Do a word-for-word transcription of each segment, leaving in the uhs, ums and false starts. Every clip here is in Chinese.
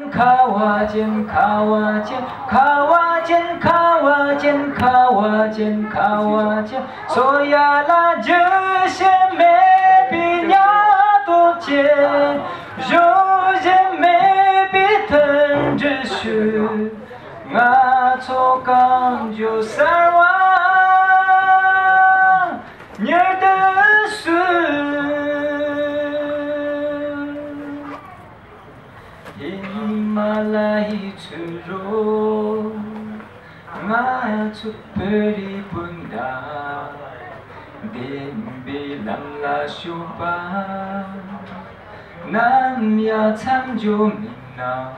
见卡哇见卡哇见卡哇见卡哇见卡哇见卡哇见，所呀啦这些没比呀多见，有些没比等着学，我做刚就三万年的事。 Himalaya churo nga chuperi bunda den bilang la shuba nam ya tham jo minna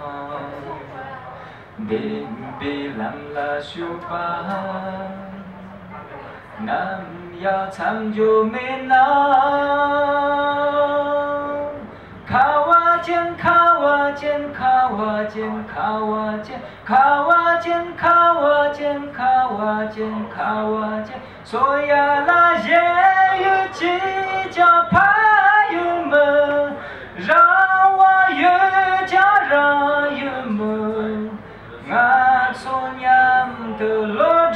den bilang la shuba nam ya tham jo minna卡哇见卡哇见卡哇见卡哇见卡哇见卡哇见卡哇见，所呀啦也有几家怕有门，让我有家让有门，我从娘的路。